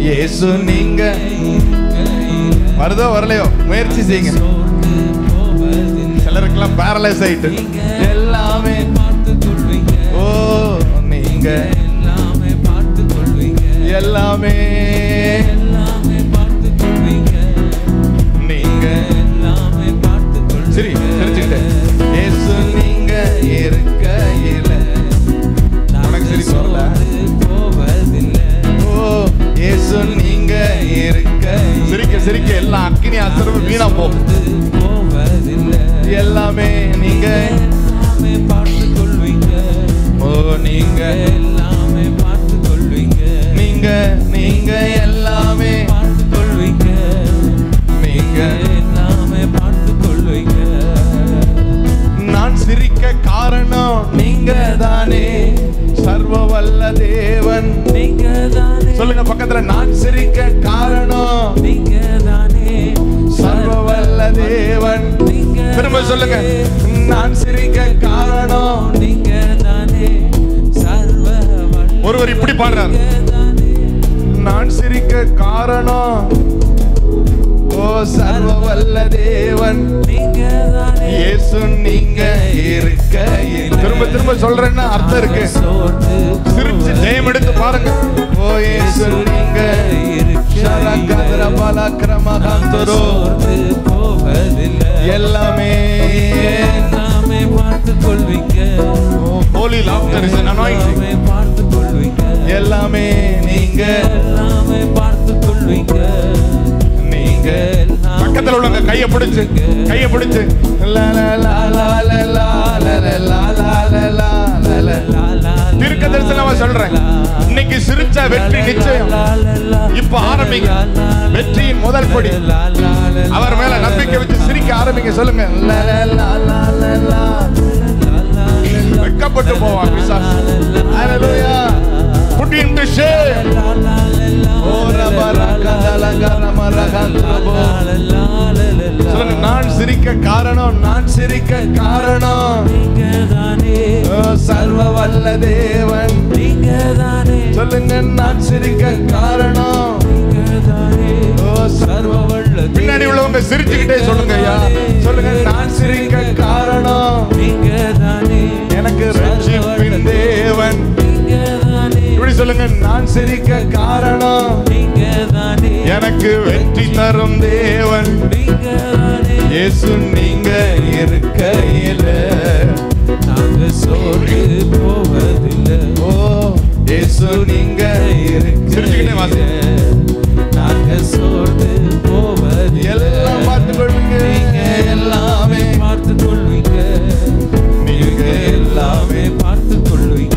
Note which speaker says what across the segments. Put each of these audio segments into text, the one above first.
Speaker 1: இயேசு நீங்க வருதோ வரலையோ முயற்சி செய்யுங்க. சிலருக்கெல்லாம் பேரலைஸ் ஆயிட்டு எல்லாமே ஓ நீங்க எல்லாமே நீங்க சரி தெரிஞ்சுக்கிட்ட இயேசு நீங்க இருக்கையில உனக்கு சரி சொல்லல ஓ இயேசு நீங்க இருக்க சிரிக்க சிரிக்க எல்லாம் அக்கினி அசரவு வீணா போகுது. எல்லாமே நீங்க பார்த்து கொள்வீங்க. ஓ நீங்க எல்லாமே பார்த்து கொள்வீங்க. நீங்க நீங்க எல்லாமே பார்த்து கொள்வீங்க. நீங்க எல்லாமே பார்த்து கொள்வீங்க. நான் சிரிக்க காரணம் நீங்க தானே சர்வ வல்ல தேவன் நீங்க தானே. சொல்லுங்க பக்கத்துல நான் சிரிக்க காரணம் நீங்க தானே சர்வ வல்ல தேவன். திரும்ப சொல்லுங்க நான் சிரிக்க காரணம் நீங்க தானே சர்வ வல்ல. ஒருவர் இப்படி பாடுறார் நான் சிரிக்க காரணம் ஓ சர்வ வல்ல தேவன் நீங்க தானே இயேசு நீங்க இருக்கையில். திரும்ப திரும்ப சொல்றேன்னா அர்த்தம் இருக்கு. சிரிச்சு ஜெயம் எடுத்து பாருங்க. ஓ இயேசு நீங்க ஷரகதர பலக்ரமஹந்தரோ எல்லாமே எல்லாமே பார்த்து கொள்வீங்க. holy laughter is an anointing. பார்த்து கொள்வீங்க. எல்லாமே நீங்க எல்லாமே பார்த்து கொள்வீங்க. நீங்க பக்கத்துல உள்ளவங்க கையை பிடிச்சு லா லா லா லா லா லா லா லா லா லா. தீர்க்க தரிசனமா சொல்றேன் இன்னைக்கு சிரிச்சா வெற்றி நிச்சயம். இப்ப ஆரம்பிங்க வெற்றியின் முதல் படி. அவர் மேல நம்பிக்கை வச்சு சிரிக்க ஆரம்பிங்க. சொல்லுங்க வெட்கப்பட்டு போவான் பிசாசு. ஹalleluya put him to shame. சொல்லுங்க நான் சிரிக்க காரணம் நான் சிரிக்க காரணம் நீங்க தானே சர்வ வல்ல தேவன் நீங்க தானே. சொல்லுங்க நான் சிரிக்க காரணம் நீங்க தானே ஓ சர்வ வல்ல. பின்னாடி உள்ளவங்க சிரிச்சுக்கிட்டே சொல்லுங்க ஐயா. சொல்லுங்க நான் சிரிக்க காரணம் நீங்க தானே எனக்கு ரட்சிப்பின் தேவன் நீங்க தானே. இப்படி சொல்லுங்க நான் சிரிக்க காரணம் நீங்க தானே எனக்கு வெற்றி தரும் தேவன் நீங்க தானே இயேசு நீங்க இருக்கையில நாங்க சோர்ந்து போவதில்லை. ஓ இயேசு நீங்க சிரிச்சுக்கிட்டே வாசி. நாங்க சோர்ந்து போவதில்லை. எல்லாம் பார்த்து கொள்வீங்க. நீங்க எல்லாமே பார்த்து கொள்வீங்க. நீங்க எல்லாமே பார்த்து கொள்வீங்க.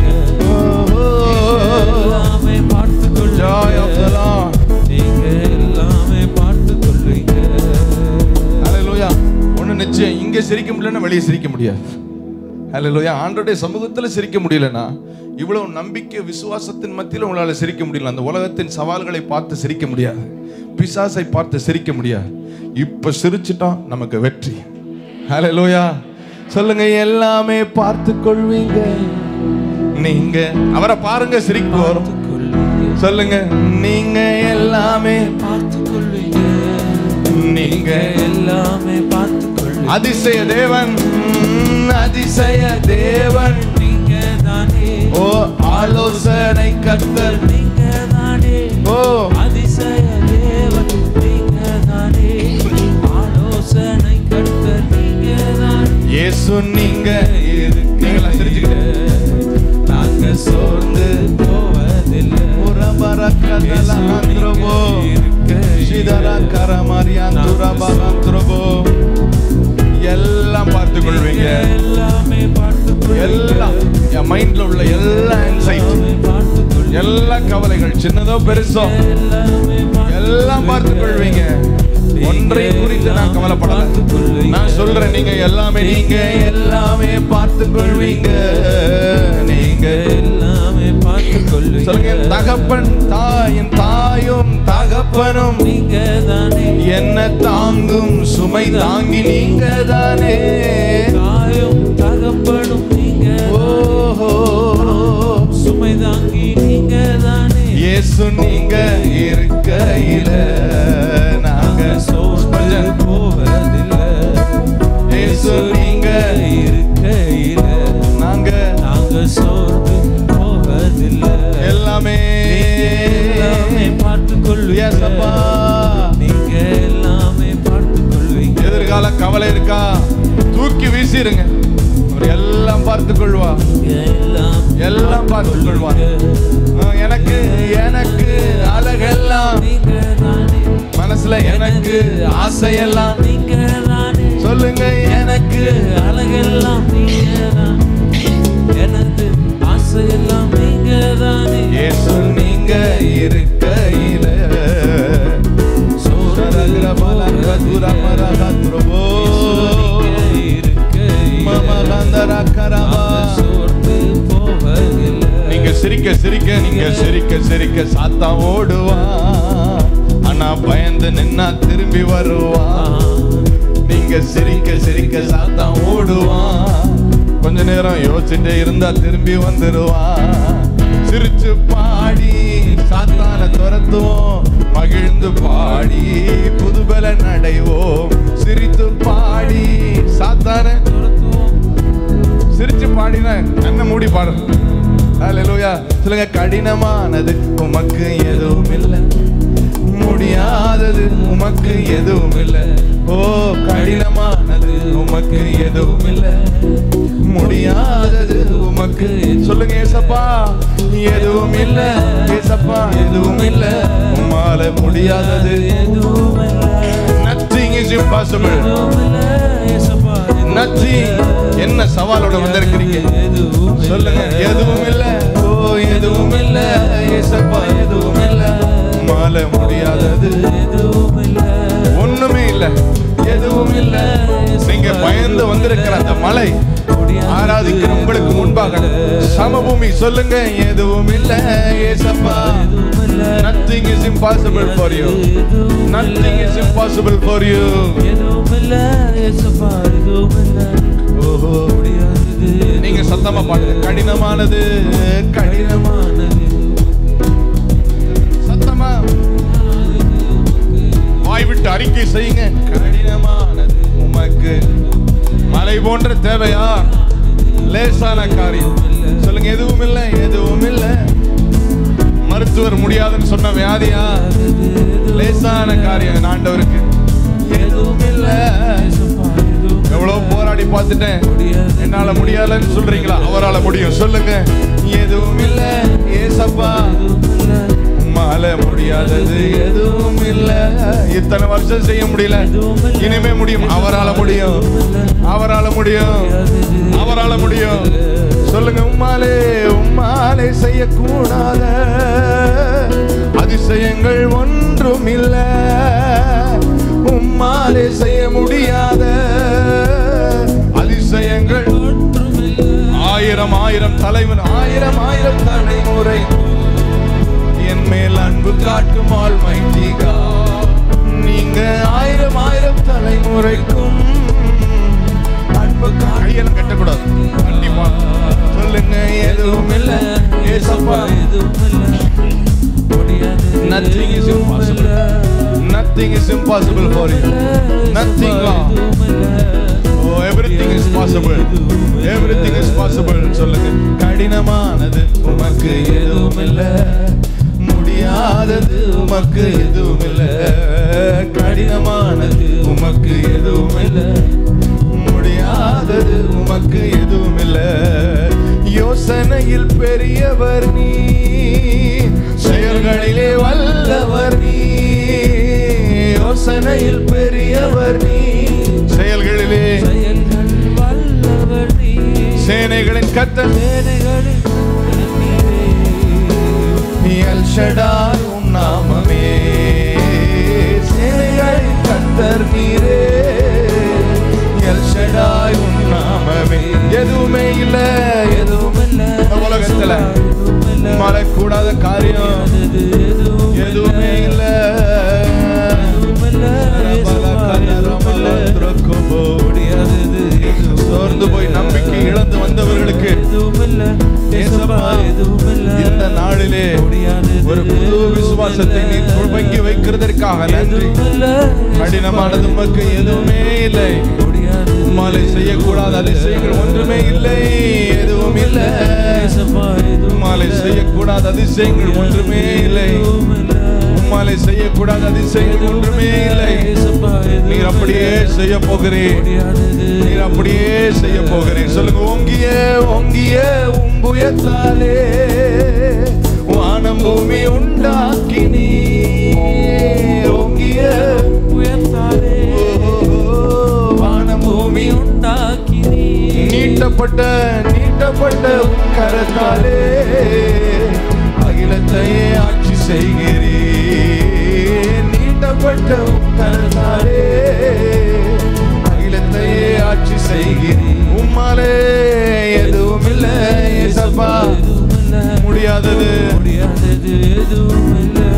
Speaker 1: எல்லாமே பார்த்து கொள்வீங்க. joy of the Lord நீங்க எல்லாமே பார்த்து கொள்வீங்க. ஹalleluya. ஒண்ணு நிச்சயம் இங்க சிரிக்க முடியலன்னா வெளியே சிரிக்க முடியாது. ஹalleluya. ஆண்டவருடைய சமூகத்துல சிரிக்க முடியலன்னா இவ்வளவு நம்பிக்கை விசுவாசத்தின் மத்தியில உங்களால சிரிக்க முடியல. அந்த உலகத்தின் சவால்களை பார்த்து சிரிக்க முடியாது. பிசாசை பார்த்து சிரிக்க முடியாது. இப்ப சிரிச்சிட்டோம் நமக்கு வெற்றி. ஹalleluya. சொல்லுங்க எல்லாமே பார்த்து கொள்வீங்க. நீங்க அவரை பாருங்க சிரிப்பு வரும். சொல்லுங்க நீங்க எல்லாமே பார்த்து கொள்வீங்க. நீங்க எல்லாமே பார்த்து கொள்வீங்க. அதிசய தேவன் அதிசய தேவன் நீங்க தானே ஓ ஆலோசனை கர்த்தர் நீங்க தானே ஓ அதிசய தேவன் நீங்க தானே ஆலோசனை கர்த்தர் நீங்க தானே இயேசு நீங்க இருக்கீங்களா. சிரிச்சுக்கிட்டு நாங்க சோர்ந்து போவதில்லை. உரபரக்கதலஹந்திரபோ சிதரா கரமரியாந்துரபஹந்திரபோ எல்லாம் பார்த்து கொள்வீங்க. எல்லாமே பார்த்து எல்லாம் என் மைண்ட்ல உள்ள எல்லா ஆன்சைட்டி எல்லா கவலைகள் சின்னதோ பெருசோ எல்லாம் பார்த்து கொள்வீங்க. ஒன்றை குறித்து நான் கவலைப்படல. நான் சொல்றேன் நீங்க எல்லாமே பார்த்து கொள்வீங்க. நீங்க எல்லாமே பார்த்து கொள்வீங்க. சொல்லுங்க தகப்பன் தாயின் தாயும் தகப்பனும் நீங்க தானே என்ன தாங்கும் சுமை தாங்கி நீங்க தானே தாயும் தகப்பனும் நீங்க ஓஹோ சுமை தாங்கி நீங்க தானே இயேசு நீங்க இருக்கையில நாங்க சோர்ந்து போவதில்லை. இயேசு நீங்க இருக்கையில நாங்க சோர்ந்து போவதில்லை. எல்லாமே பார்த்துக்கொள்வீங்கப்பா, நீங்க எல்லாமே பார்த்துக்கொள்வீங்க. எதிர்கால கவலை இருக்கா, தூக்கி வீசிருங்க. எல்லாம் பார்த்துக் கொள்வா, எல்லாம் பார்த்துக் கொள்வா. எனக்கு எனக்கு அழகெல்லாம் மனசுல, எனக்கு ஆசையெல்லாம் சொல்லுங்க. எனக்கு அழகெல்லாம் எனது ஆசையெல்லாம் நீங்க தானே. இயேசு நீங்க இருக்கையில நீங்க சிரிக்க சிரிக்க, நீங்க சிரிக்க சிரிக்க சாத்தா ஓடுவா. ஆனா பயந்து நின்னா திரும்பி வருவா. நீங்க சிரிக்க சிரிக்க சாத்தா ஓடுவா. கொஞ்ச நேரம் யோசிச்சுட்டே இருந்தா திரும்பி வந்துருவா. சிரிச்சு பாடி சாத்தான துரத்துவோம், மகிழ்ந்து பாடி புதுபல நடைவோம். சிரித்து பாடி சாத்தான துரத்துவோம். சிரிச்சு பாடினா கண்ணை மூடி பாடும். ஹல்லேலூயா சொல்லுங்க. கடினமானது உமக்கு எதுவும் இல்லை, முடியாதது உமக்கு எதுவும் இல்லை. ஓ கடினமானது உமக்கு எதுவும் இல்லை, முடியாதது உமக்கு. சொல்லுங்க ஏசப்பா எதுவும் இல்லை, ஏசப்பா எதுவும் இல்லை, உம்மால முடியாதது எதுவும் இல்லை. Nothing is impossible. Nothing. என்ன சவாலோட வந்திருக்கிறீங்க சொல்லுங்க. எதுவும் இல்லை, ஓ எதுவும் இல்லை, ஏசப்பா எதுவும் இல்லை, உம்மால முடியாதது எதுவும் இல்லை. ஒண்ணுமே இல்லை, எதுவும் இல்லை. நீங்க பயந்து வந்திருக்கிற அந்த மலை ஆராதிக்கிற உங்களுக்கு முன்பாக சமபூமி சொல்லுங்க. எதுவும் இல்லை ஏசப்பா. Nothing is impossible for you. Nothing is impossible for you. எதுவும் இல்லை ஏசப்பா, எதுவும் இல்லை. ஓஹோ நீங்க சத்தமா பாடுங்க. கடினமானது, கடினமானது. சத்தமா வாய் விட்டு அறிக்கை செய்யுங்க. கடினமானது உமக்கு. மலை போன்ற தேவையா, லேசான காரியம் சொல்லுங்க. எதுவும் இல்லை, எதுவும் இல்லை. மருத்துவர் முடியாதுன்னு சொன்ன வியாதியா, லேசான காரியம் ஆண்டவருக்கு. எதுவும் இல்லை. எவ்வளவு போராடி பார்த்துட்டேன், என்னால முடியாதுன்னு சொல்றீங்களா? அவரால முடியும் சொல்லுங்க. எதுவும் இல்லை ஏசப்பா, உம்மால முடியாதது எதுவும் இல்லை. இத்தனை வருஷம் செய்ய முடியல, இனிமே முடியும். அவரால முடியும், அவரால முடியும், அவரால முடியும். சொல்லுங்க. உம்மாலே, உம்மாலே செய்யக்கூடாத அதிசயங்கள் ஒன்றும் இல்லை. உம்மாலே செய்ய முடியாத அதிசயங்கள் ஆயிரம் ஆயிரம் தலைவன், ஆயிரம் ஆயிரம் தலைமுறை என் மேல் அன்பு காட்டும் ஆல்மைட்டி காட். நீங்க ஆயிரம் ஆயிரம் தலைமுறைக்கும் அன்பு கையெல்லாம் கட்டக்கூடாது. கண்டிப்பா சொல்லுங்க. எதுவும் இல்லை ஏசப்பா, எதுவும் இல்லை. Nothing is impossible. Nothing is impossible for you. Nothing. Oh, everything is possible. Everything is possible. சொல்லுங்க. கடினமானது உமக்கு எதுவும் இல்லை, முடியாதது உமக்கு எதுவும் இல்லை. கடினமானது உமக்கு எதுவும் இல்லை, முடியாதது உமக்கு எதுவும் இல்லை. யோசனையில் பெரியவர் நீ, செயல்களிலே வல்லவர் நீ. யோசனையில் பெரியவர் நீ, செயல்களிலே வல்லவர் நீ. சேனைகளின் கர்த்தர், சேனைகளின் எல் ஷடாய் உம் நாமமே. சேனைகளின் கர்த்தர் நீரே, எல் ஷடாய் உம் நாமமே. எதுவுமே இல்லை, எதுவும் இல்லை உலகத்துல மறக்கூடாத காரியம் எதுவுமே இல்லை. சோர்ந்து போய் நம்பிக்கை இழந்து வந்தவர்களுக்கு இந்த நாளிலே ஒரு புது தேசத்தை நீர் துவங்கி வைக்கிறதற்காக நன்றி. கடினமானது உமக்கு எதுவுமே இல்லை. உம்மாலே செய்யக்கூடாத அதிசயங்கள் ஒன்றுமே இல்லை. எதுவும் இல்லை. உம்மாலே செய்யக்கூடாத அதிசயங்கள் ஒன்றுமே இல்லை. உம்மாலே செய்யக்கூடாத அதிசயங்கள் ஒன்றுமே இல்லை. நீர் அப்படியே செய்ய போகிறீர். நீர் அப்படியே செய்ய போகிறீர். சொல்லுங்க, ஓங்கிய ஓங்கிய உம்புயத்தாலே வானம் பூமி உண்டாக்கி நீர். ஓங்கிய உயர்த்தாலே வானம் பூமி உண்டாக்கி நீர். நீட்டப்பட்ட கரத்தாலே அகிலத்தையே ஆட்சி செய்கிறீர். நீட்டப்பட்ட கரத்தாலே அகிலத்தையே ஆட்சி செய்கிறீர். உம்மாலே எதுவும் இல்லை ஏசப்பா. முடியாதது எதுவும் இல்லை.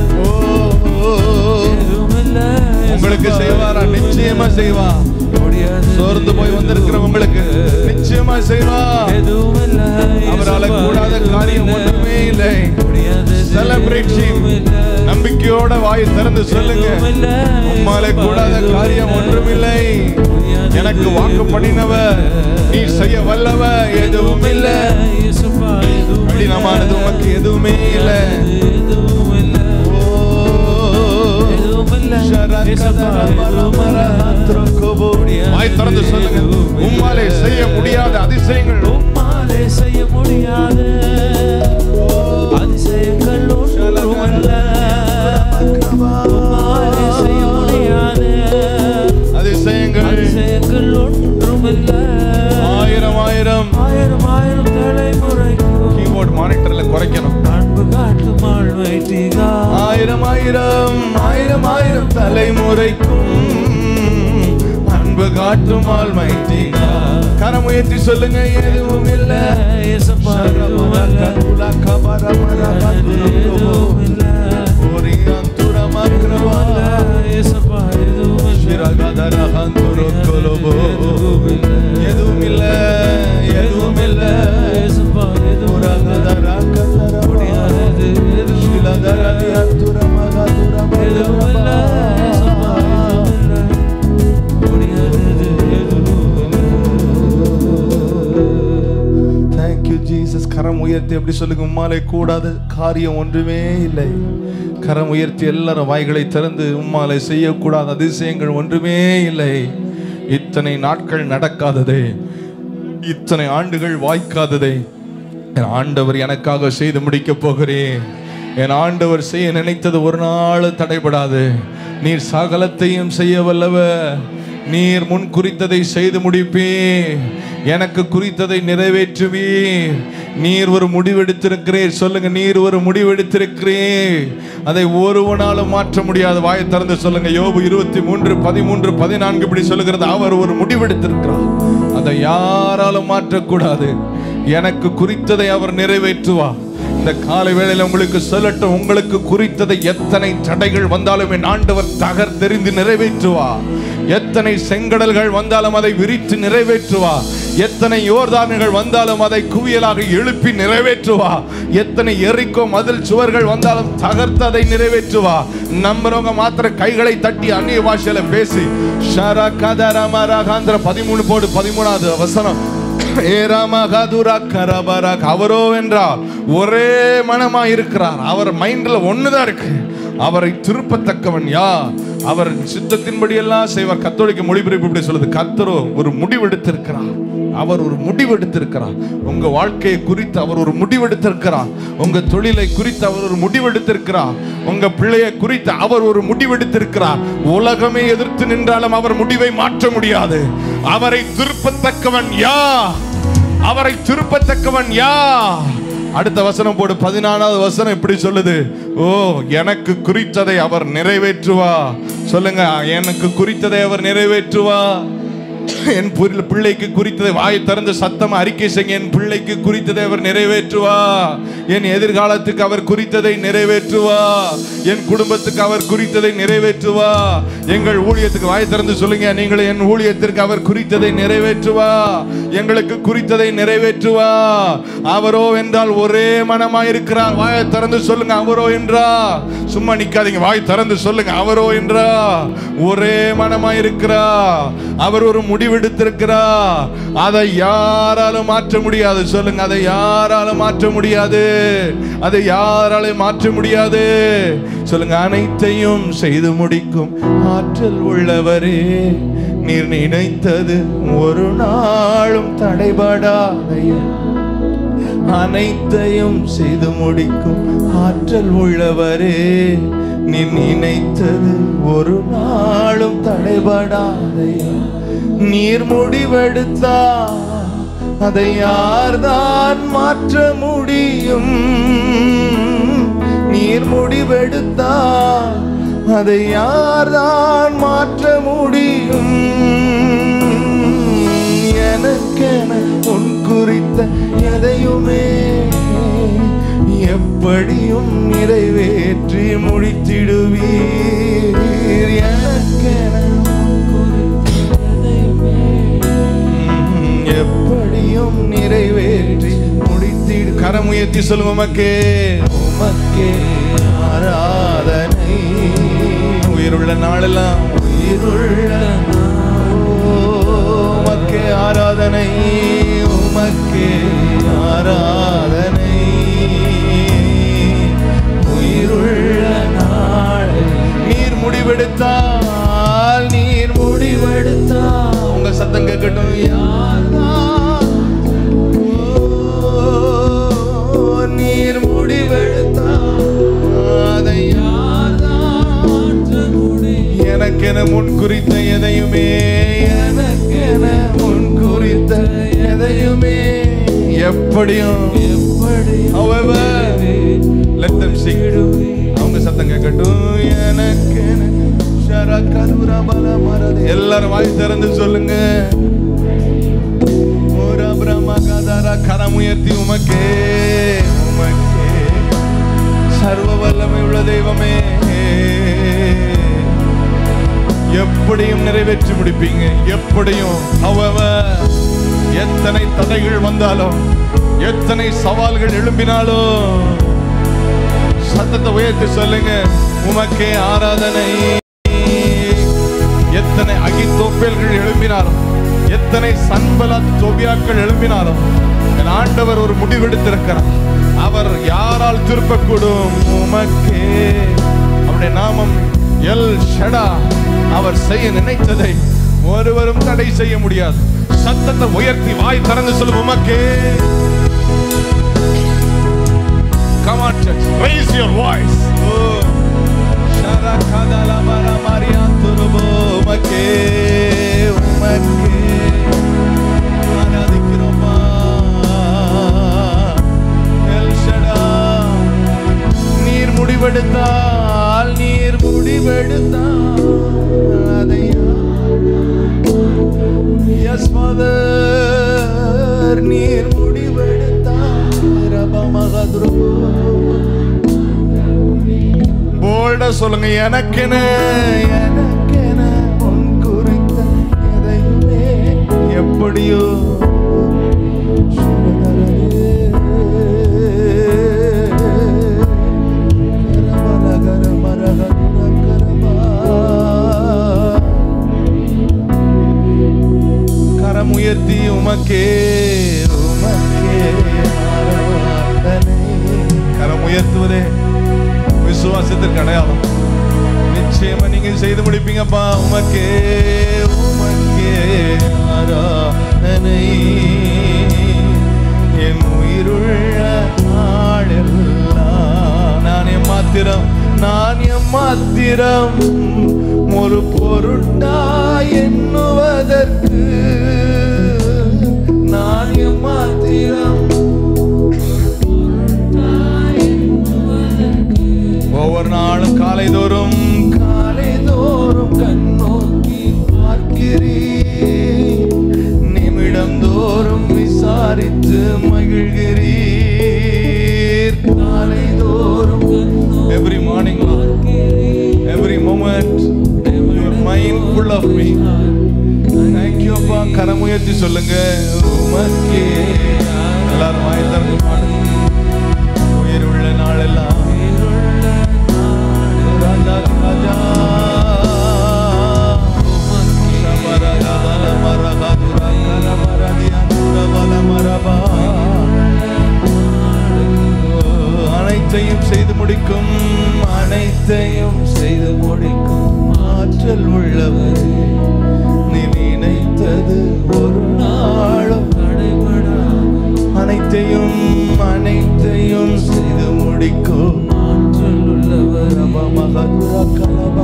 Speaker 1: உங்களுக்கு செய்வாரா? நிச்சயமா செய்வா. சோர்ந்து போய் வந்திருக்கிற உங்களுக்கு நிச்சயமா செய்வா. அவரால கூடாத காரியம் ஒன்றுமே இல்லை. செலிப்ரேட். நம்பிக்கையோட வாய் திறந்து சொல்லுங்க, உம்மாலே கூடாத காரியம் ஒன்றுமில்லை. எனக்கு வாக்கு பண்ணினவர், நீ செய்ய வல்லவர். எதுவும் இல்லை. கடினமானது உமக்கு எதுவுமே இல்லை. வாய் திறந்து சொல்லுங்க, உம்மாலே செய்ய முடியாத அதிசயங்கள். உம்மாலே செய்ய முடியாத அதிசயங்கள் ஒன்றுமல்ல. உம்மாலே செய்ய முடியாத அதிசயங்கள் ஒன்றுமல்ல. ஆயிரம் ஆயிரம் ஆயிரம் ஆயிரம் தலைமுறைக்கும். கீபோர்ட் மானிட்டர்ல குறைக்கணும். அன்பு காட்டும் ஆழ்வைத்திகா. ஆயிரம் ஆயிரம் ஆயிரம் ஆயிரம் தலைமுறைக்கும் அன்பு காட்டும் ஆழ்மைத்திகா. கரம் உயர்த்தி சொல்லுங்க, எதுவும் இல்லை. எதுவும் இல்லை. எதுவும் இல்லை. கரம் உயர்த்தி எப்படி சொல்லுங்க, உம்மாலே கூடாத காரியம் ஒன்றுமே இல்லை. கரம் உயர்த்தி எல்லாரும் வாய்களை திறந்து, உம்மாலே செய்யக்கூடாத அதிசயங்கள் ஒன்றுமே இல்லை. இத்தனை நாட்கள் நடக்காததே, இத்தனை ஆண்டுகள் வாய்க்காததை என் ஆண்டவர் எனக்காக செய்து முடிக்க போகிறேன். என் ஆண்டவர் செய்ய நினைத்தது ஒரு நாள் தடைபடாது. நீர் சகலத்தையும் செய்ய வல்லவர். நீர் முன் குறித்ததை செய்து முடிப்பீர். எனக்கு குறித்ததை நிறைவேற்றுவீர். நீர் ஒரு முடிவெடுத்திருக்கிறீர். சொல்லுங்க, நீர் ஒரு முடிவெடுத்திருக்கிறீர். அதை ஒருவனாலும் மாற்ற முடியாது. வாயை திறந்து சொல்லுங்க, யோபு 23:13-14 இப்படி சொல்லுகிறது, அவர் ஒரு முடிவெடுத்திருக்கிறார். அதை யாராலும் மாற்றக்கூடாது. எனக்கு குறித்ததை அவர் நிறைவேற்றுவார். இந்த காலை வேளையில் உங்களுக்கு சொல்லட்டும், உங்களுக்கு குறித்ததை எத்தனை தடைகள் வந்தாலும் என் ஆண்டவர் தகர்த்தெறிந்து நிறைவேற்றுவார். எத்தனை செங்கடல்கள் வந்தாலும் அதை விரித்து நிறைவேற்றுவார். எத்தனை யோர்தான்கள் வந்தாலும் அதை குவியலாக எழுப்பி நிறைவேற்றுவார். எத்தனை எரிக்கோ மதில் சுவர்கள் வந்தாலும் தகர்த்து அதை நிறைவேற்றுவார். நம்புறவங்க மாத்திர கைகளை தட்டி அந்நிய பாஷையில பேசி 13 போடு 13வது வசனம். அவரோ என்றால் ஒரே மனமா இருக்கிறார். அவர் மைண்ட்ல ஒண்ணுதான் இருக்கு. அவரை திருப்பத்தக்கவன் யார்? அவர் சித்தத்தின்படி எல்லாம் செய்வார். கத்தோலிக்க மொழிபெயர்ப்பு இப்படி சொல்லுது, கர்த்தரோ ஒரு முடிவெடுத்திருக்கிறார். அவர் ஒரு முடிவெடுத்திருக்கிறார். உங்க வாழ்க்கையை குறித்து அவர் ஒரு முடிவெடுத்திருக்கிறார். உங்க தொழிலை குறித்து அவர் ஒரு முடிவெடுத்திருக்கிறார். உங்க பிள்ளையை குறித்து அவர் ஒரு முடிவெடுத்திருக்கிறார். உலகமே எதிர்த்து நின்றாலும் அவர் முடிவை மாற்ற முடியாது. அவரை திருப்பத்தக்கவன் யார்? அவரை திருப்பத்தக்கவன் யார்? அடுத்த வசனம் போடு, 14வது வசனம் இப்படி சொல்லுது, ஓ எனக்கு குறித்ததை அவர் நிறைவேற்றுவா. சொல்லுங்க, எனக்கு குறித்ததை அவர் நிறைவேற்றுவா. என் பிள்ளைக்கு குறித்ததை வாய் திறந்து சத்தம் அறிக்கை செய்ய. என் பிள்ளைக்கு குறித்ததை அவர் நிறைவேற்றுவா. என் எதிர்காலத்துக்கு அவர் குறித்ததை நிறைவேற்றுவா. என் குடும்பத்துக்கு அவர் குறித்ததை நிறைவேற்றுவா. எங்கள் ஊழியத்துக்கு வாய் திறந்து சொல்லுங்க, நீங்கள் என் ஊழியத்திற்கு அவர் குறித்ததை நிறைவேற்றுவா. எங்களுக்கு குறித்ததை நிறைவேற்றுவா. அவரோ என்றால் ஒரே மனமாயிருக்கிறார். வாயை திறந்து சொல்லுங்க, அவரோ என்றா. சும்மா நிக்காதீங்க, வாய் திறந்து சொல்லுங்க, அவரோ என்றா. ஒரே மனமாயிருக்கிறா. அவர் ஒரு முடிவெடுத்திருக்கிறார். அதை யாராலும் மாற்ற முடியாது. சொல்லுங்க, அதை யாராலும் மாற்ற முடியாது. அதை யாராலும் மாற்ற முடியாது. சொல்லுங்க, அனைத்தையும் செய்து முடிக்கும் ஆற்றல் உள்ளவரே, நீர் நினைத்தது ஒரு நாளும் தடைபடாதையா. அனைத்தையும் செய்து முடிக்கும் ஆற்றல் உள்ளவரே, நீ நினைத்தது ஒரு நாளும் தடைபடாதையா. நீர் முடிவெடுத்தா அதை யார்தான் மாற்ற முடியும்? நீர் முடிவெடுத்தா அதை யார்தான் மாற்ற முடியும்? எனக்கென உன் குறித்த எதையுமே எப்படியும் நிறைவேற்றி முடித்திடுவீர். எனக்கென எப்படியும் நிறைவேற்றி முடித்திடு. கரமுயர்த்தி சொல்லுங்க, உமக்கே உமக்கே ஆராதனை. உயிருள்ள நாளெல்லாம் உயிருள்ள உமக்கே ஆராதனை. உமக்கே ஆராதனை. உயிருள்ள நாள் நீர் முடிவெடுத்தால், நீர் முடிவெடுத்தால் உங்க சத்தம் கேட்கட்டும். நீர் முடிவெடுத்தால் அதை எனக்கென முன் குறித்த எதையுமே, எனக்கென முன் குறித்த எதையுமே எப்படியும் let them sing. அவங்க சத்தம் கேட்கட்டும். எனக்கென எல்லாரும் வாய் திறந்து சொல்லுங்க. கரமுயர்த்தி உமக்கே உமக்கே சர்வ வல்லமை உள்ள தெய்வமே, எப்படியும் நிறைவேற்றி முடிப்பீங்க. எப்படியும். however, எத்தனை தடைகள் வந்தாலும், எத்தனை சவால்கள் எழும்பினாலும் சத்தத்தை உயர்த்தி சொல்லுங்க, உமக்கே ஆராதனை. எத்தனை அகித்தோப்பேல்கள் எழும்பினாலும், எத்தனை சன்பலாத் தோபியாக்கள் எழும்பினாலும், என் ஆண்டவர் ஒரு முடிவெடுத்திருக்கிறார். அவர் யாரால் திருப்பக்கூடும்? உமக்கே. அவருடைய நாமம் எல் ஷடா. அவர் செய்ய நினைத்ததை ஒருவரும் தடை செய்ய முடியாது. சத்தத்தை உயர்த்தி வாய் திறந்து சொல்லும், உமக்கே. Come on, church. Raise your voice. Sharakadala mara maria turubo. உமக்கே உமக்கே ஆராதிக்கிறோமா. எல் ஷடா. நீர் முடிவெடுத்தால், நீர் முடிவெடுத்தால் அதை yes father, நீர் முடிவெடுத்தால் ரபமகத்ரு. போல்டா சொல்லுங்க, எனக்கென எனக்கென உன் குறித்த எதையுமே எப்படியோ. கரமுயர்த்தி உமக்கே உமக்கே ஆராதனை. கரமுயர்த்துவதே விசுவாசத்திற்கு அடையாளம். நிச்சயமா நீங்க செய்து முடிப்பீங்கப்பா. உமக்கே உமக்கே ஆராதனை. என் உயிருள்ள நாளெல்லாம் நான் எம்மாத்திரம், நான் எம்மாத்திரம் ஒரு பொருட்டா எண்ணுவதற்கு, நான் எம்மாத்திரம் ஒவ்வொரு நாளும் காலைதோறும் காலைதோறும் கண்ணோக்கி பார்க்கிறேன். என்று மகிழ்கிறீர் காலைதோறும். Every morning, every moment, you are mindful of me. Thank you அப்பா. கரமுயர்த்தி சொல்லுங்க. உமக்கே. எல்லாரும் வாய் திறந்து பாடுங்க. உயிருள்ள நாளெல்லாம் ராஜா ராஜா அனைத்தையும் செய்து முடிக்கும், அனைத்தையும் செய்து முடிக்கும் ஆற்றல் உள்ளவர். நீ நினைத்தது ஒரு நாளும் அனைத்தையும் அனைத்தையும் செய்து முடிக்கும் ஆற்றல் உள்ளவர். மகதுரா கலபா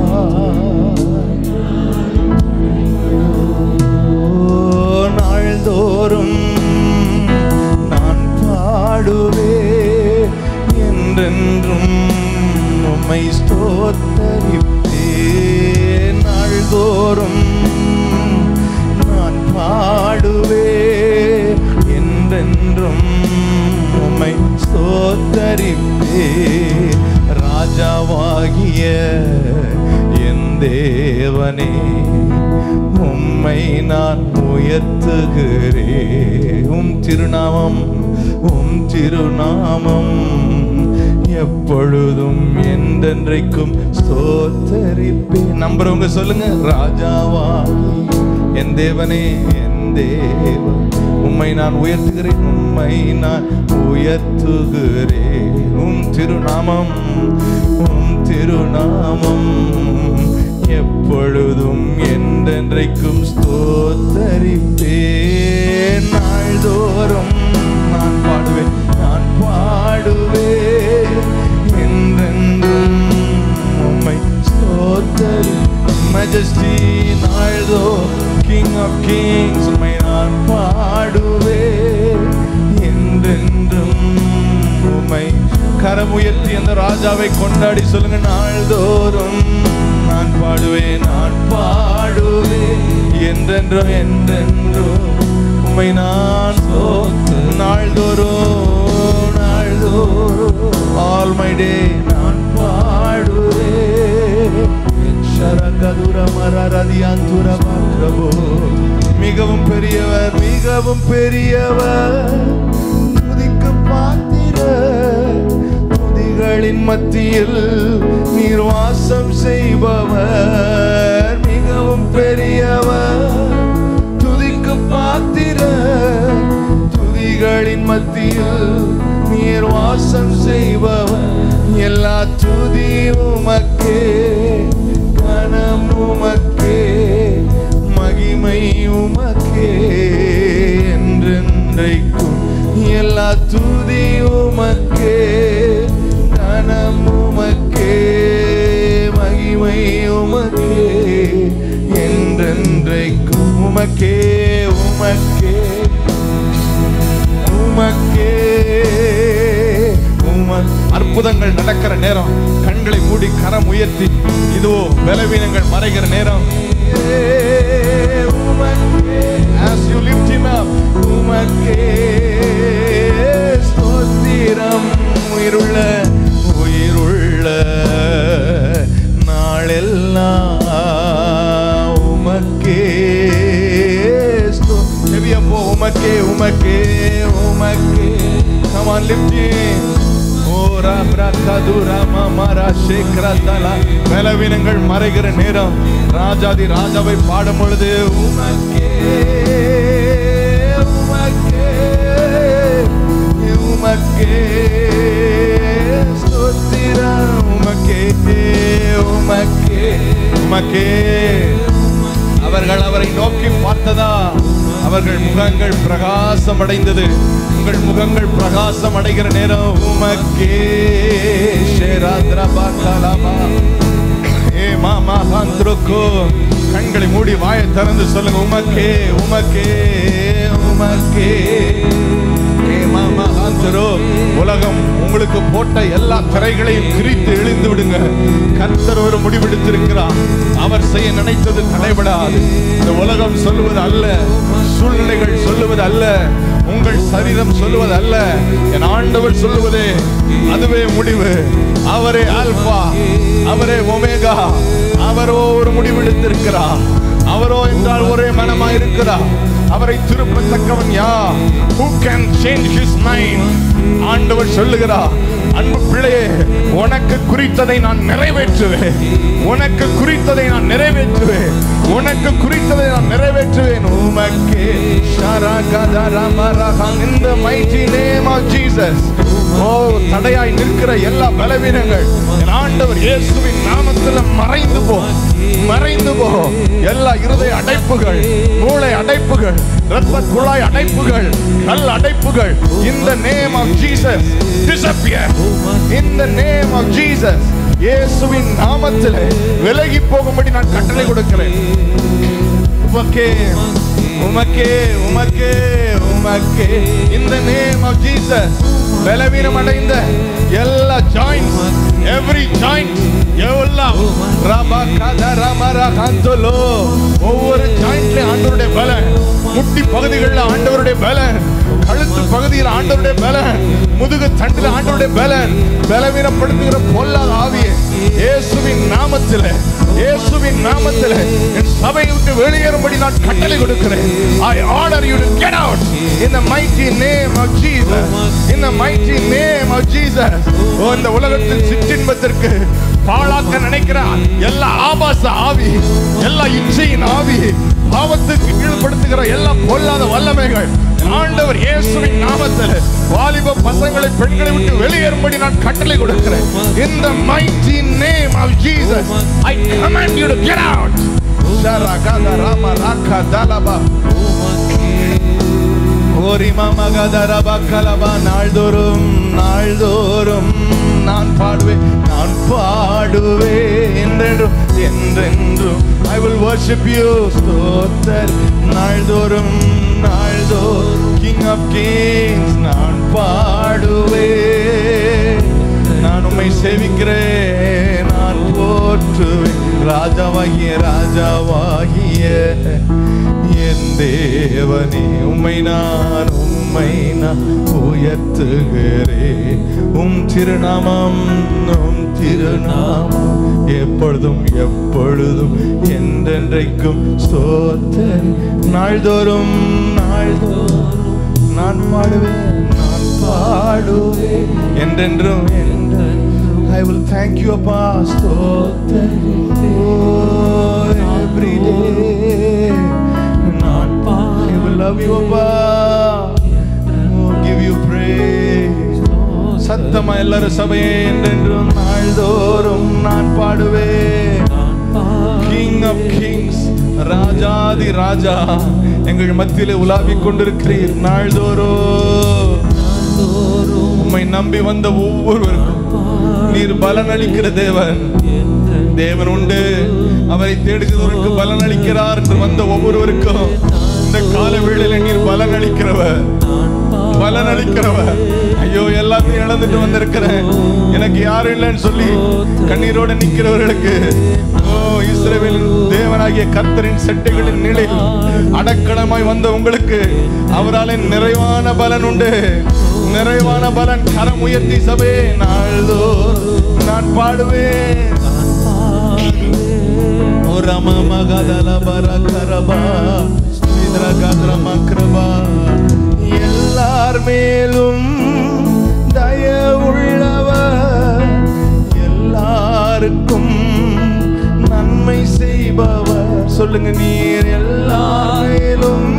Speaker 1: நாள்தோறும் நான் பாடுவே என்றென்றும் உம்மை ஸ்தோத்தரிப்பே. நாள்தோறும் நான் பாடுவே என்றென்றும் உம்மை ஸ்தோத்தரிப்பே. ராஜாவாகிய என் தேவனே உம்மை நான் உயர்த்துகிறேன். உம் திருநாமம் எப்பொழுதும் என்றென்றைக்கும் ஸ்தோத்தரிப்பேன். நம்புறவங்க சொல்லுங்க. ராஜாவாகி என் தேவனே, என் தேவன் உம்மை நான் உயர்த்துகிறேன், உம்மை நான் உயர்த்துகிறேன். உம் திருநாமம் எப்பொழுதும் என்றென்றைக்கும் ஸ்தோத்தரிப்பேன். நாள்தோறும் நான் பாடுவேன் என்றென்றும் உம்மை ஸ்தோத்தரிப்பேன். Majesty, நாள்தோ King of Kings உம்மை நான் பாடுவேன் என்றென்றும் உம்மை. கரமுயர்த்தி அந்த ராஜாவை கொண்டாடி சொல்லுங்க. நாள்தோறும் நான் பாடுவேன் என்றென்றும் உம்மை நான் நாள்தோறும் all my day நான் பாடுவேன். மிகவும் பெரியவர் துதிக்கு பாத்திரர். துதிகளின் மத்தியில் நீர் வாசம் செய்பவர். மிகவும் பெரியவர் துதிக்கு பாத்திரர். துதிகளின் மத்தியில் நீர் வாசம் செய்பவர். எல்லா துதி உமக்கே, கனம் உமக்கே, மகிமை உமக்கே என்றென்றைக்கும். எல்லா துதி உமக்கே, கனம் உமக்கே, மகிமை உமக்கே என்றென்றைக்கும். உமக்கே அற்புதங்கள் நடக்கிற நேரம் கண்களை மூடி கரம் உயர்த்தி, இதுவோ பலவீனங்கள் மறைகிற நேரம். As you lift him up, உமக்கே ஸ்தோத்திரம். உயிருள்ள நாளெல்லாம் உமக்கே ஸ்தோத்திரம். உமக்கே. Come on, lift him. பலவீனங்கள் மறைகிற நேரம் ராஜாதி ராஜாவை பாடும் பொழுது உமக்கே ஸ்தோத்திரம். உமக்கே. அவர்கள் அவரை நோக்கி பார்த்ததா அவர்கள் முகங்கள் பிரகாசம் அடைந்தது. உங்கள் முகங்கள் பிரகாசம் அடைகிற நேரம் உமக்கே. கண்களை மூடி வாயை திறந்து சொல்லுங்க. உமக்கே. உலகம் உங்களுக்கு போட்ட எல்லா திரைகளையும் பிரித்து இழிந்து விடுங்க. கர்த்தர் ஒரு முடிவெடுத்திருக்கிறார். அவர் செய்ய நினைத்தது தடைபடாது. இந்த உலகம் சொல்லுவது அல்ல, சூழ்நிலைகள் சொல்லுவது அல்ல, உங்கள் சரீரம் சொல்லுவது அல்ல, என் ஆண்டவர் சொல்லுவதே அதுவே முடிவு. அவரே ஆல்பா, அவரே ஒமேகா. அவரோ ஒரு முடிவெடுத்திருக்கிறார். அவரோ என்றால் ஒரே மனமாய் இருக்கிறார். அவரை திருப்பத்தக்கவன் யார்? Who can change his mind? ஆண்டவர் சொல்லுகிறார், அன்பு பிள்ளையே, உனக்கு குறித்ததை நான் நிறைவேற்றுவேன். உனக்கு குறித்ததை நான் நிறைவேற்றுவேன். உனக்கு குறித்ததை நான் நிறைவேற்றுவேன். உமக்கே ஷரகதரமரஹம். In the mighty name of Jesus. ஓ, தடையாய் நிற்கிற எல்லா பலவீனங்கள் என் ஆண்டவர் இயேசுவின் நாமத்தில் மறைந்து போ, மறைந்து போ. எல்லா இருதய அடைப்புகள், மூளை அடைப்புகள், இரத்த குழாய் அடைப்புகள், கல் அடைப்புகள், in the name of Jesus disappear. In the name of Jesus. இயேசுவின் நாமத்தில் விலகி போகும்படி நான் கட்டளை கொடுக்கிறேன். உமக்கே உமக்கே உமக்கே உமக்கே. In the name of Jesus. பலவீனம் அடைந்த எல்லா ஜாயின்ட்ஸ், எவ்ரி ஜாயிண்ட், ஒவ்வொரு ஜாயிண்ட்ல ஆண்டவருடைய பலன், முட்டி பகுதிகளில் ஆண்டவருடைய பலன், கழுத்து பகுதியில் ஆண்டவருடைய பலன், முதுகு தண்டில் ஆண்டவருடைய பலன், பலவீனப்படுத்துகிற பொல்லாத ஆவியை இயேசுவின் நாமத்தில், இயேசுவின் நாமத்தில் என் சபையை விட்டு வெளியேறும்படி நான் கட்டளை கொடுக்கிறேன். I order you to get out in the mighty name of Jesus. In the mighty name of Jesus. ஓ, இந்த உலகத்தின் சிற்றின்பத்திற்கு பாழாக்க நினைக்கிற எல்லா ஆபாச ஆவி, எல்லா இச்சையின் ஆவி, பாவத்துக்கு கீழ்படுத்துகிற எல்லா பொல்லாத வல்லமைகள் ஆண்டவர் இயேசுவின் நாமத்தில் வாலிப பசங்களை, பெண்களை விட்டு வெளியேறும்படி நான் கட்டளை கொடுக்கிறேன். In the mighty name of Jesus, I command you to get out. நாள்தோறும் நாள்தோறும் நான் பாடுவேன், நான் பாடுவேன் என்றென்றும் என்றென்றும். I will worship you. ஸ்தோத்திர நாள்தோறும் நாள்தோறும் King of Kings நான் பாடுவேன். நான் உம்மை சேவிக்கிறேன், நான் போற்றுவேன். ராஜாவாகிய ராஜாவாகிய என் தேவனே, உம்மை நான் உயர்த்துகிறேன். உம் திருநாமம், உம் திருநாமம் எப்பொழுதும் எப்பொழுதும் என்றென்றைக்கும் ஸ்தோத்திரம். நாள்தோறும் நாள்தோறும் நான் பாடுவேன், நான் பாடுவேன் என்றென்றும் என்றென்றும். I will thank you, Appa. ஸ்தோத்திரம். Every day நான் I will love you, Appa. Give you praise. சத்தமா எல்லாரும் சபையே என்றென்றும் நாள்தோறும் நான் பாடுவேன். King of Kings, ராஜாதி ராஜா எங்கள் மத்தியிலே உலாவிக் கொண்டிருக்கிறீர். நாள்தோறும் உம்மை நம்பி வந்த ஒவ்வொருவருக்கும் நீர் பலன் அளிக்கிற தேவன். தேவன் உண்டு, அவரை தேடுகிறவருக்கு பலன் அளிக்கிறார் என்று வந்த ஒவ்வொருவருக்கும் இந்த கால வேளையில நீர் பலன் அளிக்கிறவர், பலன் அளிக்கிறவர். ஐயோ, எல்லாத்தையும் இழந்துட்டு வந்திருக்கிறேன், எனக்கு யாரும் இல்லைன்னு சொல்லி கண்ணீரோட நிற்கிறவர்களுக்கு, ஓ, இஸ்ரவேலின் தேவனாகிய கர்த்தரின் செட்டைகளின் நிலையில் அடக்கலமாய் வந்த உங்களுக்கு அவரால் நிறைவான பலன் உண்டு, நிறைவான பலன். கரம் உயர்த்தி சபே, நாள்தோறும் நான் பாடுவேன். எல்லார் மேலும் தயவுள்ளவர், எல்லாருக்கும் நன்மை செய்பவர். சொல்லுங்க, நீர் எல்லார் மேலும்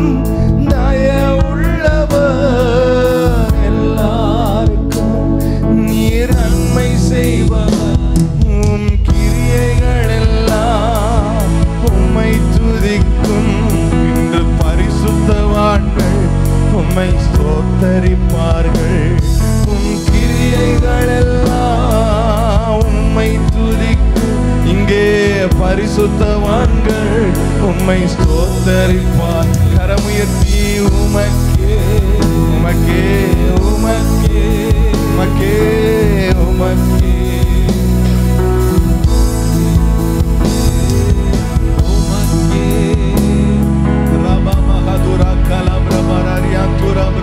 Speaker 1: தயவுள்ளவர், எல்லாருக்கும் நீர் நன்மை செய்பவர். உம் கிரியைகள் எல்லாம் உம்மை துதிக்கும். இன்று பரிசுத்தவான்கள் உம்மை ஸ்தோத்தரிப்பார்கள். உம் கிரியைகள் எல்லாம் உம்மை துதிக்கும். இங்கே பரிசுத்தவான்கள் உம்மை ஸ்தோத்தரிப்பார். கரமுயர்த்தி உமக்கே உமக்கே உமக்கே உமக்கே உமக்கே உமக்கே. ரப மகதுரா கலப்ரபரரியா துரப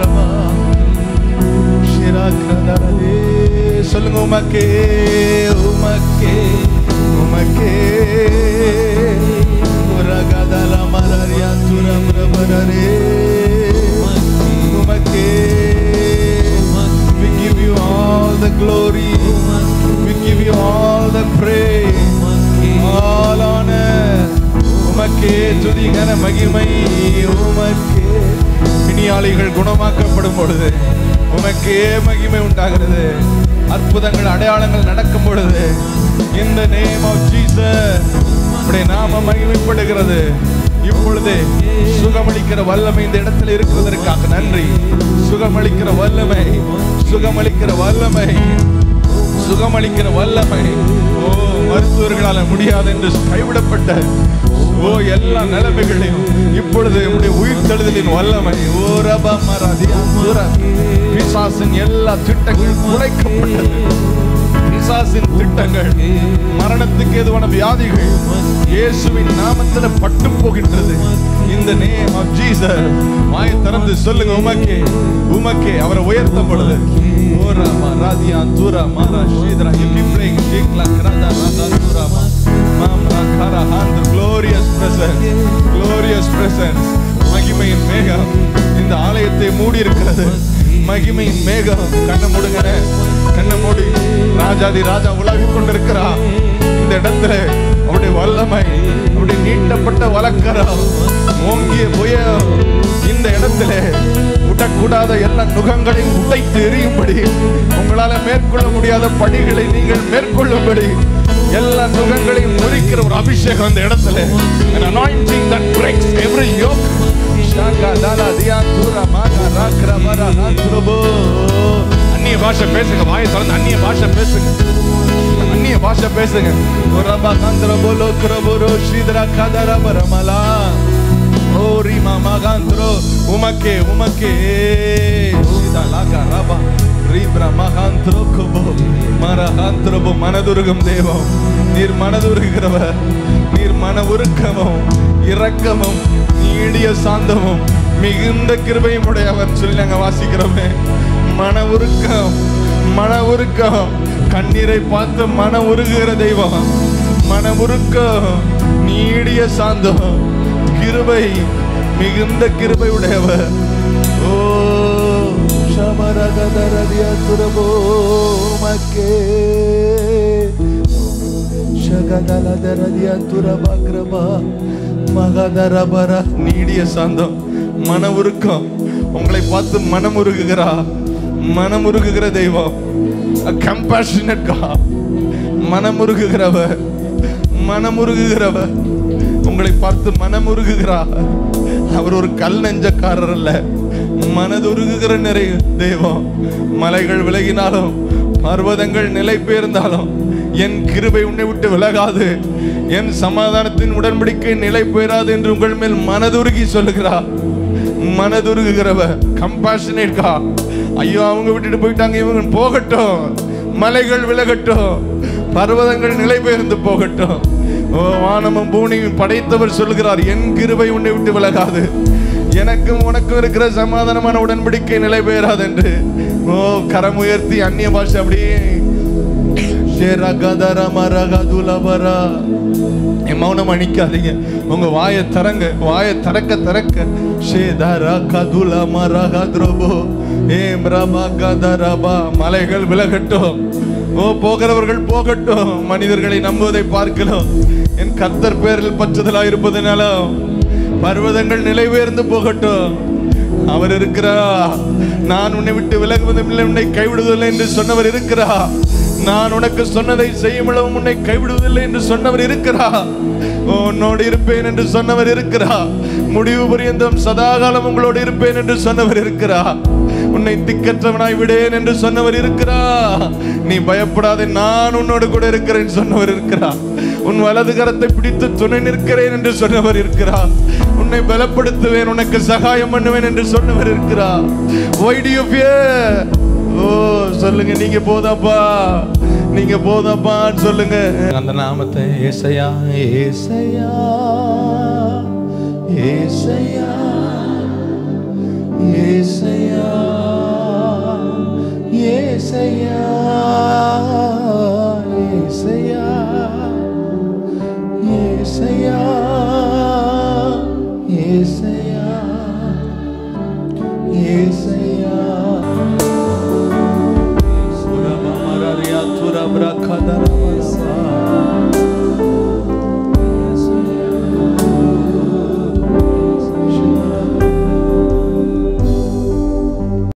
Speaker 1: துதி கன மகிமை உமக்கே. பிணியாளிகள் குணமாக்கப்படும் பொழுது உமக்கே மகிமை உண்டாகிறது. அற்புதங்கள் அடையாளங்கள் நடக்கும் பொழுது இந்த நேம் ஆஃப் ஜீசஸ் உம்முடைய நாமம் மகிமைப்படுகிறது. இப்பொழுது சுகமளிக்கிற வல்லமை இந்த இடத்துல இருக்கிறதற்காக நன்றி. சுகமளிக்கிற வல்லமை, சுகமளிக்கிற வல்லமை, சுகமளிக்கிற வல்லமை. ஓ, மருத்துவர்களால முடியாது என்று கைவிடப்பட்ட எல்லா நிலைமைகளையும் இப்பொழுது உடைய உயிர்த்தெழுதலின் வல்லமை. ஓ ரபா மராதியா துரா. பிசாசின் எல்லா திட்டங்கள் குலைக்கப்பட்டது. பிசாசின் திட்டங்கள், மரணத்துக்கு ஏதுவான வியாதிகள் இயேசுவின் நாமத்தில் பட்டு போகின்றது. இந்த நேம் ஆஃப் ஜீசஸ். வாயை திறந்து சொல்லுங்க, உமக்கே உமக்கே. அவரை உயர்த்தும் பொழுது ஓரா மராதியா துரா மாரா ஷீத்ரா இப்ளே ஷீக்லா கிராதா ராதா துரா மாம்ரா காரா ஹாந்த். glorious presence, glorious presence. மகிமையின் மேகம் இந்த ஆலயத்தை மூடி இருக்கிறது. மகிமையின் மேகம். கண்ணை மூடுங்க, கண்ணை மூடி. ராஜாதி ராஜா உலகிக் கொண்டிருக்கிறா இந்த இடத்துல. அவருடைய வல்லமை, அவருடைய நீட்டப்பட்ட வலக்கரம், ஓங்கிய புயல் இந்த இடத்துல உடக்கூடாத எல்லா நுகங்களையும் உடைத்து எறியும்படி, உங்களால மேற்கொள்ள முடியாத படிகளை நீங்கள் மேற்கொள்ளும்படி எல்லா நுகங்களையும் முறிக்கிற ஒரு அபிஷேகம் இந்த இடத்துல. An anointing that breaks every yoke. அந்நிய பாஷை பேசுங்க. வாயை திறந்து அந்நிய பாஷை பேசுங்க. அந்நிய பாஷை பேசுங்க. உமக்கே உமக்கே. மனதுருகும் தேவம் நீர், மனதுருகிறவர் நீர். மன உருக்கமும் இரக்கமும் நீடிய சாந்தமும் மிகுந்த கிருபையும் உடையவர் சொல்லி நாங்க வாசிக்கிறோமே. மன உருக்கம், மன உருக்கம். கண்ணீரை பார்த்து மன உருகுகிற தெய்வம். மன உருக்கம், நீடிய சாந்தம், கிருபை, மிகுந்த கிருபை உடையவர். ஓ ஷமரகதரதிய துரபோ மக்கே ஷகதலதரதிய துரபக்ரபா மகதரபர. நீடிய சாந்தம், மன உருக்கம். உங்களை பார்த்து மனமுருகுகிறா, மனமுருகுகிற தெய்வம். Compassionate God. மனமுருகுகிறவர், மனமுருகுகிறவர். உங்களை பார்த்து மனமுருகுகிறார். அவர் ஒரு கல் நெஞ்சக்காரர் அல்ல, மனதுருகுகிற நிறைய தெய்வம். மலைகள் விலகினாலும் பர்வதங்கள் நிலை பெயர்ந்தாலும் என் கிருபை உன்னை விட்டு விலகாது, என் சமாதானத்தின் உடன்படிக்கை நிலை பெயராது என்று உங்கள் மேல் மனதுருகி சொல்லுகிறார். மனதுருகுகிறவர், கம்பேஷனேட் கா. ஐயோ, அவங்க விட்டுட்டு போயிட்டாங்க, இவங்க போகட்டும். மலைகள் விலகட்டும், பர்வதங்கள் நிலை பெயர்ந்து போகட்டும். ஓ, வானமும் பூமியும் படைத்தவர் சொல்லுகிறார், என் கிருபை உன்னை விட்டு விலகாது, எனக்கும் உனக்கும் இருக்கிற சமாதானமான உடன்படிக்கை நிலை பெயராது என்று. ஓ, கரம் உயர்த்தி அந்நிய பாஷை அப்படியே மௌனம் அணிக்காதீங்க. உங்க வாயை தரங்க, வாயை திறக்க திறக்க மலைகள் விலகட்டும். ஓ, போகிறவர்கள் போகட்டும். மனிதர்களை நம்புவதை பார்க்கலாம். என் கர்த்தர் பேரில் பற்றுதலா இருப்பதனால பர்வதங்கள் நிலை உயர்ந்து போகட்டும். அவர் இருக்கிறா. நான் உன்னை விட்டு விலகுவதும் இல்லை, உன்னை கைவிடுவதில்லை என்று சொன்னவர் இருக்கிறா. நான் உனக்கு சொன்னதை செய்யும் அளவும் உன்னை கைவிடுவதில்லை என்று சொன்னவர் இருக்கிறா. உன்னோடு இருப்பேன் என்று சொன்னவர் இருக்கிறா. முடிவு பரியந்தம் சதாகாலம் உங்களோடு இருப்பேன் என்று சொன்னவர் இருக்கிறா. உன்னை திக்கற்றவனாய் விடேன் என்று சொன்னவர் இருக்கிறா. நீ பயப்படாதே, நான் உன்னோடு கூட இருக்கிறேன் சொன்னவர் இருக்கிறா. உன் வலது கரத்தை பிடித்து துணை நிற்கிறேன் என்று சொன்னவர் இருக்கிறா. உன்னை பலப்படுத்துவேன், உனக்கு சகாயம் பண்ணுவேன் என்று சொன்னவர் இருக்கிறா. Why do you fear? ஓ, சொல்லுங்க, நீங்க போதாப்பா, நீங்க போதாப்பான்னு சொல்லுங்க. அந்த நாமத்தை ஏசையா ஏசையா ஏசையா ஏசையா ஏசையா ஏசையா ஏசையா ஏசையா